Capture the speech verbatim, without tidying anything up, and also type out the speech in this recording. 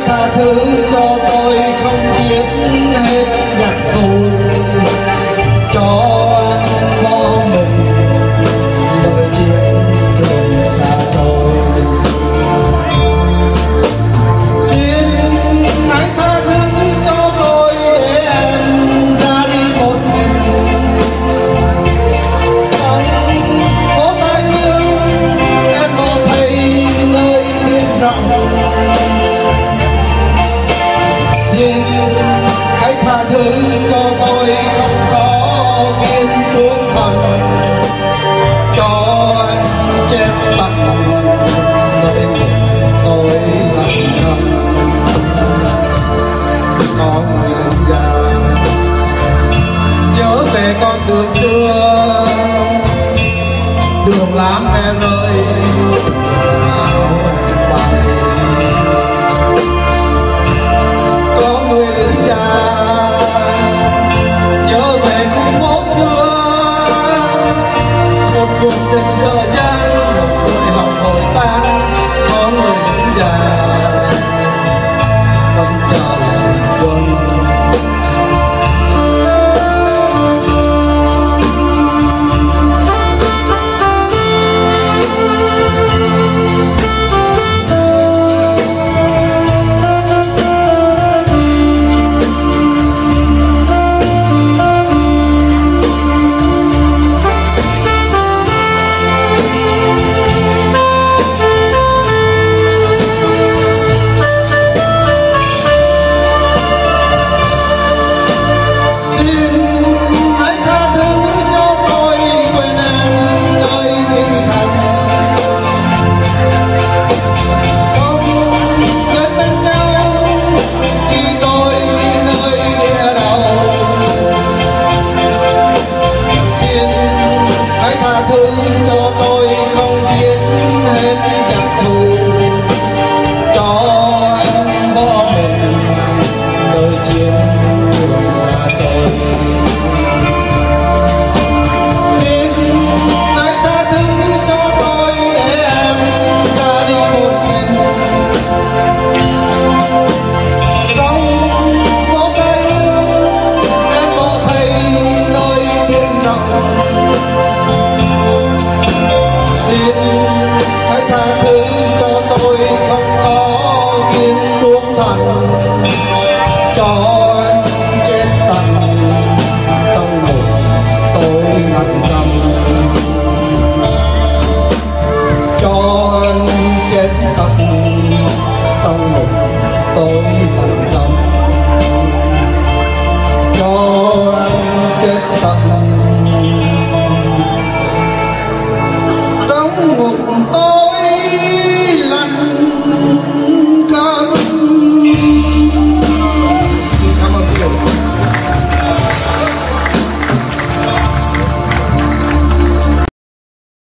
tha thứ cho tôi không biết hết nhạc thù, cho anh bỏ mình nơi chiến trường xa xôi. Xin hãy tha thứ cho tôi để em ra đi một mình, không có tay ương em bỏ thấy nơi thiên rộng. Xin hãy tha thứ cho tôi không có viên thuốc thần, cho anh chém bằng nơi tôi lặng thầm. Con người già nhớ về con đường xưa, đường làm em ơi có người lính già nhớ về khu phố xưa, một cuộc tình dở dang, một tuổi học hồi tan. Có người lính già vẫn chờ quân. Xin